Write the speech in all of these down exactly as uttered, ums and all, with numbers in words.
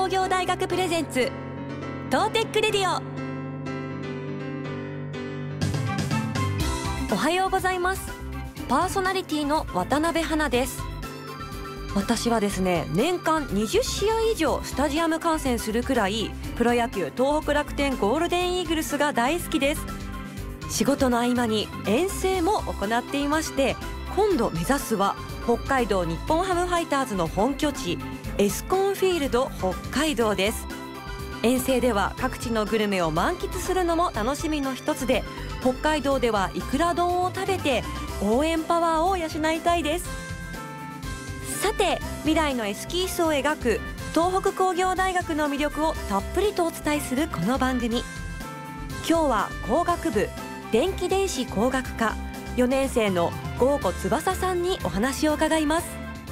工業大学プレゼンツ東テックレディオ。おはようございます。パーソナリティの渡辺花です。私はですね、年間にじゅっしあい以上スタジアム観戦するくらいプロ野球東北楽天ゴールデンイーグルスが大好きです。仕事の合間に遠征も行っていまして、今度目指すは北海道日本ハムファイターズの本拠地エスコンフィールド北海道です。遠征では各地のグルメを満喫するのも楽しみの一つで、北海道ではいくら丼を食べて応援パワーを養いたいです。さて、未来のエスキースを描く東北工業大学の魅力をたっぷりとお伝えするこの番組。今日は工学部電気電子工学科よねん生の郷古翼さんにお話を伺います。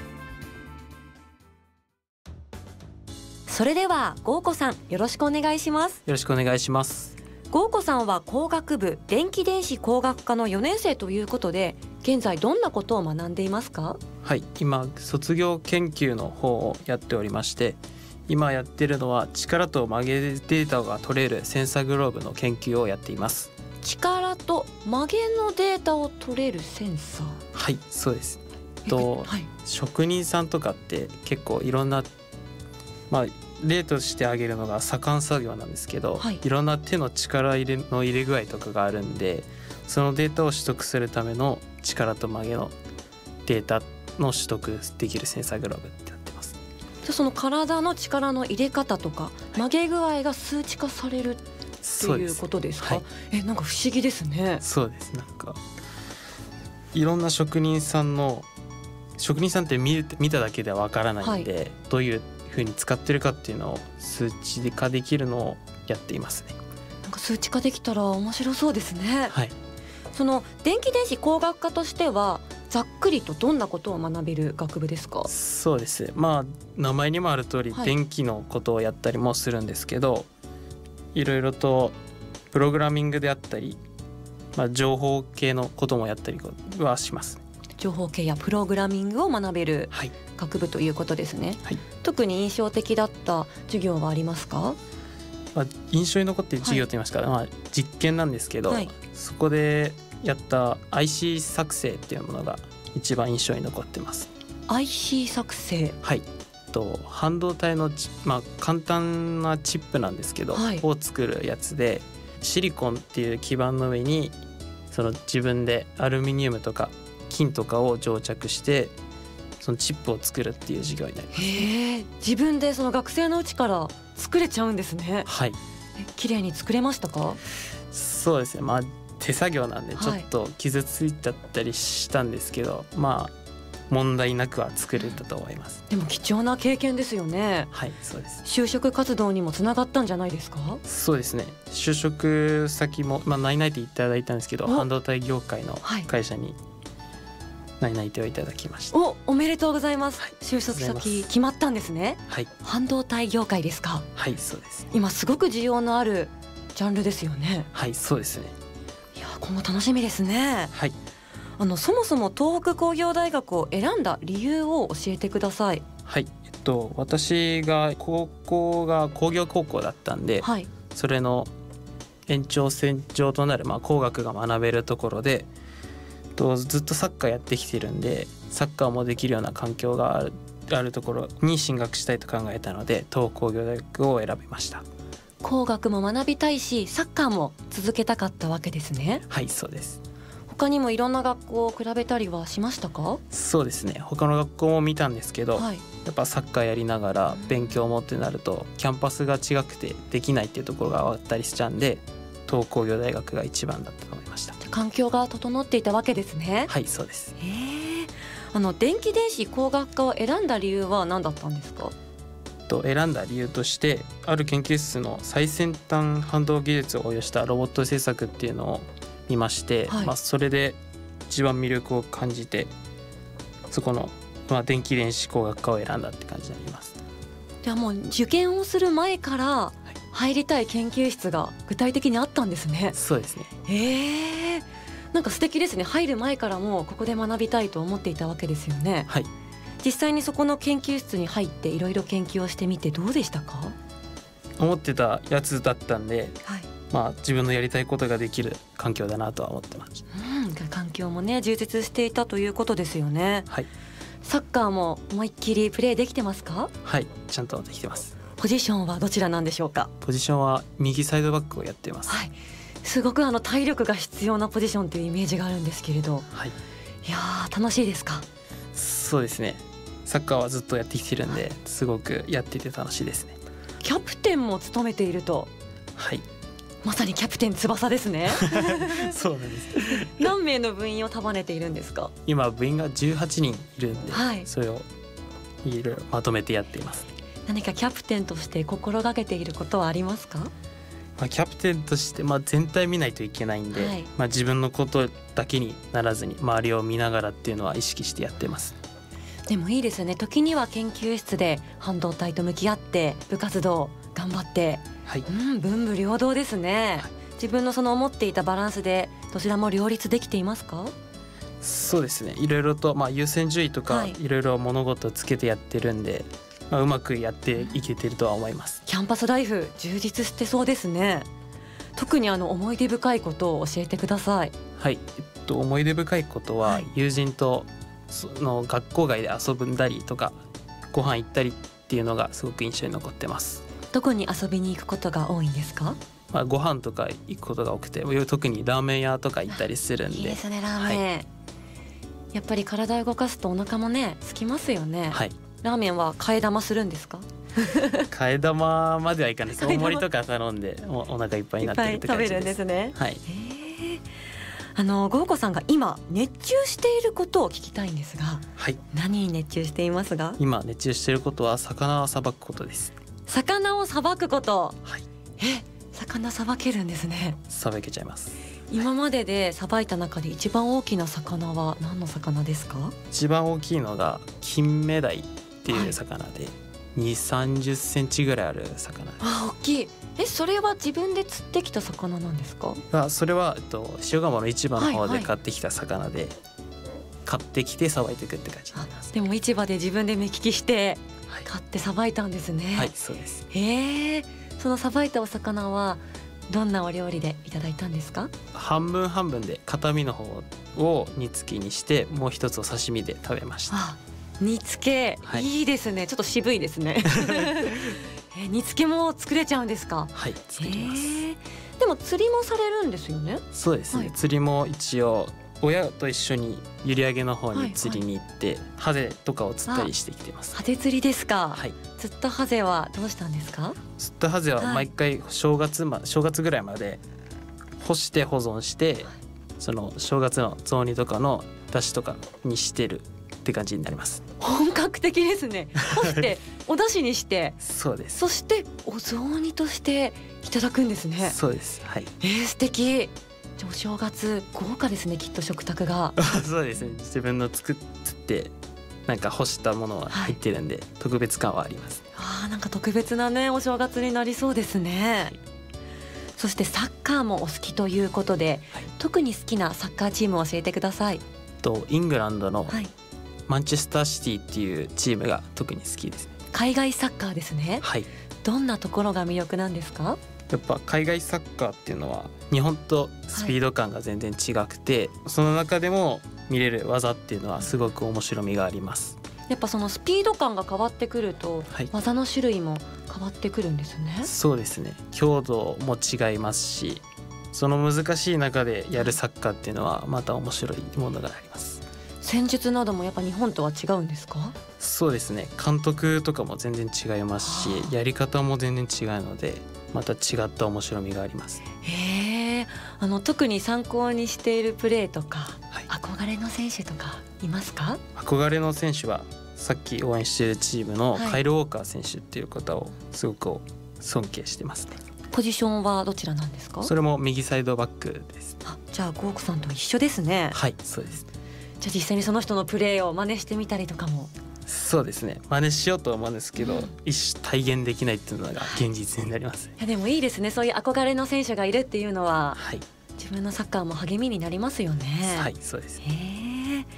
それでは郷古さん、よろしくお願いします。 よろしくお願いします。 郷古さんは工学部電気電子工学科のよねん生ということで、現在どんなことを学んでいますか？ はい、今卒業研究の方をやっておりまして、今やってるのは力と曲げデータが取れるセンサーグローブの研究をやっています。 力と曲げのデータを取れるセンサー。 はい、そうです。と、はい、職人さんとかって結構いろんな、まあ例として挙げるのが左官作業なんですけど、はい、いろんな手の力入れの入れ具合とかがあるんで、そのデータを取得するための力と曲げのデータの取得できるセンサーグローブってなってます。 じゃあその体の力の入れ方とか、はい、曲げ具合が数値化されるっていうことですか？はい、え、なんか不思議ですね。 そうです。なんかいろんな職人さんの職人さんって見る見ただけではわからないんで、はい、どういう風に使ってるかっていうのを数値化できるのをやっていますね。 なんか数値化できたら面白そうですね。 はい。 その電気電子工学科としてはざっくりとどんなことを学べる学部ですか？ そうです。まあ名前にもある通り、はい、電気のことをやったりもするんですけど、いろいろとプログラミングであったり、まあ、情報系のこともやったりはします。 情報系やプログラミングを学べる学部ということですね。はい、特に印象的だった授業はありますか？ まあ、印象に残っている授業といいますか、はい、まあ、実験なんですけど、はい、そこでやった アイシー 作成っていうものが一番印象に残ってます。 アイシー 作成。 はい、と半導体の、まあ、簡単なチップなんですけど、はい、を作るやつで、シリコンっていう基板の上にその自分でアルミニウムとか金とかを蒸着してそのチップを作るっていう授業になります。 へえ、自分でその学生のうちから作れちゃうんですね。 はい。 綺麗に作れましたか？ そうですね、まあ手作業なんでちょっと傷ついちゃったりしたんですけど、はい、まあ問題なくは作れたと思います。 でも貴重な経験ですよね。 はい、そうです。 就職活動にもつながったんじゃないですか？ そうですね、就職先も、まあ、内々定いただいたんですけど、半導体業界の会社に内々定をいただきました。 お、おめでとうございます。はい、就職先決まったんですね。 はい、 半導体業界ですか？ はい、そうです。 今すごく需要のあるジャンルですよね。 はい、そうですね。 いや、今後楽しみですね。 はい。 あのそもそも東北工業大学を選んだ理由を教えてください。 はい、えっと、私が高校が工業高校だったんで、はい、それの延長線上となる、まあ、工学が学べるところで、とずっとサッカーやってきてるんで、サッカーもできるような環境がある、あるところに進学したいと考えたので、東北工業大学を選びました。 工学も学びたいし、サッカーも続けたかったわけですね。 はい、そうです。 他にもいろんな学校を比べたりはしましたか？ そうですね、他の学校も見たんですけど、はい、やっぱサッカーやりながら勉強もってなるとキャンパスが違くてできないっていうところがあったりしちゃうんで、東北工業大学が一番だったと思いました。 環境が整っていたわけですね。 はい、そうです。 へえ、あの電気電子工学科を選んだ理由は何だったんですか？ と選んだ理由として、ある研究室の最先端反動技術を応用したロボット製作っていうのを見まして、はい、まあ、それで一番魅力を感じて、そこの、まあ、電気電子工学科を選んだって感じになります。 じゃあもう受験をする前から入りたい研究室が具体的にあったんですね。 そうですね。 へえ、なんか素敵ですね。入る前からもうここで学びたいと思っていたわけですよね。 はい。 実際にそこの研究室に入っていろいろ研究をしてみてどうでしたか？ 思ってたやつだったんで、 はい、 まあ自分のやりたいことができる環境だなとは思ってます。 うん、環境もね充実していたということですよね。 はい。 サッカーも思いっきりプレーできてますか？ はい、ちゃんとできてます。 ポジションはどちらなんでしょうか？ ポジションは右サイドバックをやっています。 はい、すごくあの体力が必要なポジションというイメージがあるんですけれど、 はい、 いやー楽しいですか？ そうですね、サッカーはずっとやってきてるんで、すごくやってて楽しいですね。 キャプテンも務めていると。 はい、 まさにキャプテン翼ですね。 そうなんです。 何名の部員を束ねているんですか？ 今部員がじゅうはちにんいるんで、 はい、 それをいろいろまとめてやっています。 何かキャプテンとして心がけていることはありますか？ まあ、キャプテンとして、まあ、全体見ないといけないんで、 はい、 まあ、自分のことだけにならずに周りを見ながらっていうのは意識してやってます。 でもいいですよね。時には研究室で半導体と向き合って部活動頑張って、 はい、 うん、文武両道ですね。はい、自分のその思っていたバランスでどちらも両立できていますか？ そうですね、いろいろと、まあ、優先順位とかいろいろ物事をつけてやってるんで、まあ、うまくやっていけてるとは思います。 キャンパスライフ充実してそうですね。特にあの思い出深いことを教えてください。 はい、えっと、思い出深いことは、はい、友人とその学校外で遊んだりとかご飯行ったりっていうのがすごく印象に残ってます。 どこに遊びに行くことが多いんですか？ まあ、ご飯とか行くことが多くて、特にラーメン屋とか行ったりするんで。いいですね、ラーメン、はい、やっぱり体を動かすとお腹もね空きますよね。はい、ラーメンは替え玉するんですか？ 替え玉まではいかないです。大盛りとか頼んで お, お腹いっぱいになってるって感じです。いっぱい食べるんですね。はい、 あのゴーコさんが今熱中していることを聞きたいんですが、 はい、 何に熱中していますか？ 今熱中していることは魚をさばくことです。 魚をさばくこと、 はい、 え、魚さばけるんですね。 さばけちゃいます。 今まででさばいた中で一番大きな魚は何の魚ですか？ 一番大きいのが金目鯛っていう魚で、はい、にじゅう、さんじゅっセンチぐらいある魚です。 あ、大きい。え、それは自分で釣ってきた魚なんですか？ あ、それは、えっと、塩釜の市場の方で買ってきた魚で、はいはい、買ってきてさばいていくって感じになります。 でも市場で自分で目利きして買ってさばいたんですね。 はい、はい、そうです。 えー、そのさばいたお魚はどんなお料理でいただいたんですか？ 半分半分で片身の方を煮付けにしてもう一つを刺身で食べました。 あ、煮付け、はい、いいですね。ちょっと渋いですね。え、煮付けも作れちゃうんですか？ はい、作ります。えー、でも釣りもされるんですよね？ そうですね、はい、釣りも一応親と一緒に閖上の方に釣りに行って、はいはい、ハゼとかを釣ったりしてきてます。 ハゼ釣りですか？ はい。 釣ったハゼはどうしたんですか？ 釣ったハゼは毎回正月、ま、正月ぐらいまで干して保存して、はい、その正月の雑煮とかの出汁とかにしてるって感じになります。 本格的ですね。干してお出汁にしてそうです。 そしてお雑煮としていただくんですね。 そうです。はい。 えー、素敵。お正月豪華ですね、きっと食卓が。 そうですね、自分の作ってなんか干したものは入ってるんで、はい、特別感はあります。 あー、なんか特別なねお正月になりそうですね。はい、そしてサッカーもお好きということで、はい、特に好きなサッカーチームを教えてください。 とイングランドのマンチェスターシティっていうチームが特に好きですね。 海外サッカーですね。 はい。 どんなところが魅力なんですか？ やっぱ海外サッカーっていうのは日本とスピード感が全然違くて、はい、その中でも見れる技っていうのはすごく面白みがあります。 やっぱそのスピード感が変わってくると、はい、技の種類も変わってくるんですね。 そうですね、強度も違いますし、その難しい中でやるサッカーっていうのはまた面白いものがあります。 戦術などもやっぱ日本とは違うんですか？ そうですね、監督とかも全然違いますし、やり方も全然違うのでまた違った面白みがあります。 へー、あの特に参考にしているプレーとか、 はい、 憧れの選手とかいますか？ 憧れの選手はさっき応援しているチームのカイル・ウォーカー選手っていう方をすごく尊敬してますね。 ポジションはどちらなんですか？ それも右サイドバックです。 あ、じゃあゴーコさんと一緒ですね。 はい、そうです。 じゃあ実際にその人のプレーを真似してみたりとかも。 そうですね、真似しようと思うんですけど、うん、一種体現できないっていうのが現実になります。 いやでもいいですね、そういう憧れの選手がいるっていうのは、 はい、 自分のサッカーも励みになりますよね。 はい、そうです。 へー、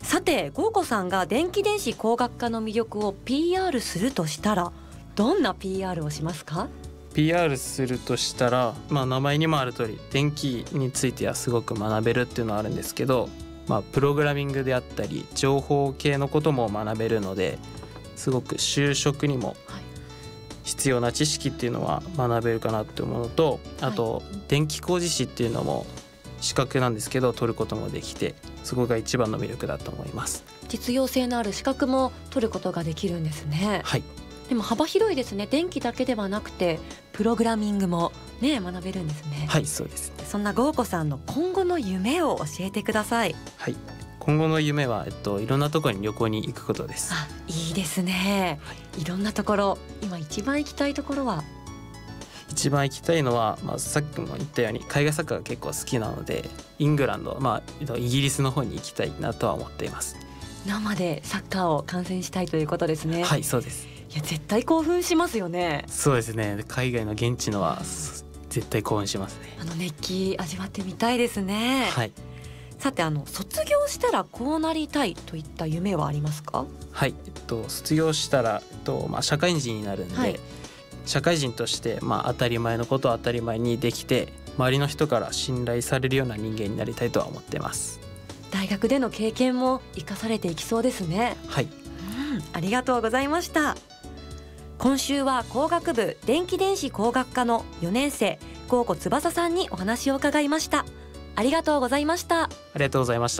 さてゴーコさんが電気電子工学科の魅力を ピーアール するとしたらどんな ピーアール をしますか？ ピーアール するとしたら、まあ、名前にもある通り電気についてはすごく学べるっていうのはあるんですけど、まあ、プログラミングであったり情報系のことも学べるのですごく就職にも必要な知識っていうのは学べるかなって思うのと、あと電気工事士っていうのも資格なんですけど取ることもできて、そこが一番の魅力だと思います。 実用性のある資格も取ることができるんですね。 はい。 でも幅広いですね。電気だけではなくてプログラミングもね学べるんですね。 はい、そうです。 そんなゴーコさんの今後の夢を教えてください。 はい、今後の夢は、えっと、いろんなところに旅行に行くことです。 あ、いいですね、はい、いろんなところ。今一番行きたいところは？ 一番行きたいのは、まあ、さっきも言ったように海外サッカーが結構好きなのでイングランド、まあ、イギリスの方に行きたいなとは思っています。 生でサッカーを観戦したいということですね。 はい、そうです。 いや絶対興奮しますよね。 そうですね、海外の現地のは絶対興奮しますね。 あの熱気味わってみたいですね。 はい。 さてあの卒業したらこうなりたいといった夢はありますか？ はい、えっと、卒業したら、えっとまあ、社会人になるんで、はい、社会人として、まあ、当たり前のことを当たり前にできて周りの人から信頼されるような人間になりたいとは思ってます。 大学での経験も生かされていきそうですね。 はい、 うん、ありがとうございました。今週は工学部電気電子工学科のよねん生ゴーコ翼さんにお話を伺いました。ありがとうございました。 ありがとうございました。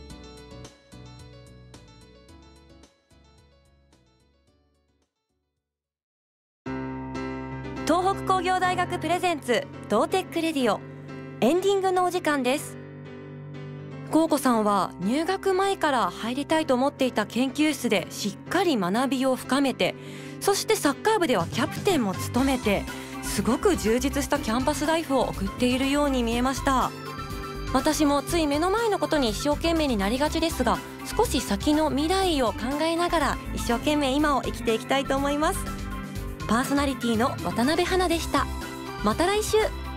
東北工業大学プレゼンツドーテックレディオ、エンディングのお時間です。ゴーコさんは入学前から入りたいと思っていた研究室でしっかり学びを深めて、そしてサッカー部ではキャプテンも務めて、すごく充実したキャンパスライフを送っているように見えました。私もつい目の前のことに一生懸命になりがちですが、少し先の未来を考えながら一生懸命今を生きていきたいと思います。パーソナリティの渡辺花でした。また来週。